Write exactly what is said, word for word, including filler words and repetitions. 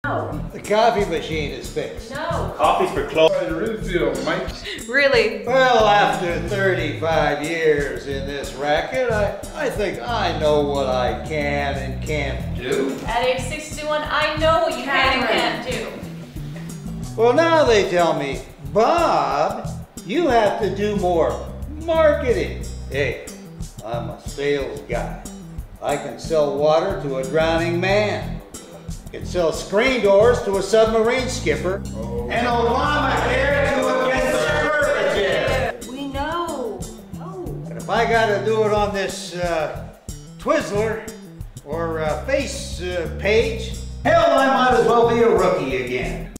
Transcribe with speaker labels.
Speaker 1: No.
Speaker 2: The coffee machine is fixed.
Speaker 1: No.
Speaker 3: Coffee's for clothes.
Speaker 4: Refill, Mike.
Speaker 1: Really?
Speaker 2: Well, after thirty-five years in this racket, I, I think I know what I can and can't do.
Speaker 1: At age sixty-one, I know what you can and can't do.
Speaker 2: Well, now they tell me, Bob, you have to do more marketing. Hey, I'm a sales guy. I can sell water to a drowning man. I can sell screen doors to a submarine skipper. Oh. And Obamacare to a conservative.
Speaker 1: We know. Oh.
Speaker 2: But if I gotta do it on this uh, Twizzler or uh, face uh, page, hell, I might as well be a rookie again.